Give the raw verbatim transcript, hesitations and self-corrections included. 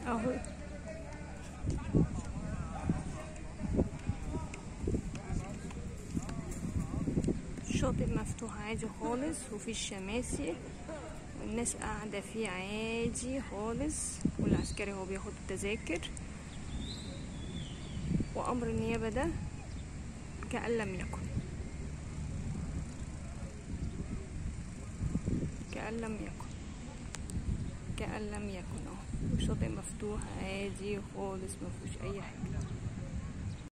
اهو. الشاطئ مفتوح عادي خالص، وفي الشماسي والناس قاعدة فيه عادي خالص، والعسكري هو بياخد التذاكر. وأمر النيابة ده كأن لم يكن، كأن لم يكن، كأن لم يكن اهو. الشاطئ مفتوح عادي خالص، مفيهوش أي حاجة.